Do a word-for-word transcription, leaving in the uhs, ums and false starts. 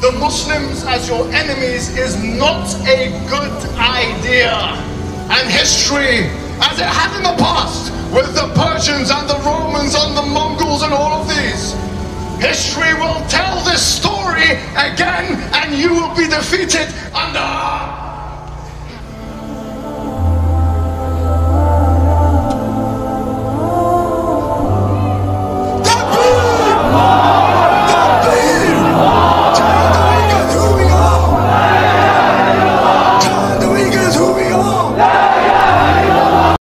the Muslims as your enemies is not a good idea. And history, as it has in the past, with the Persians and the Romans and the Mongols and all of these, history will tell this story again, and you will be defeated under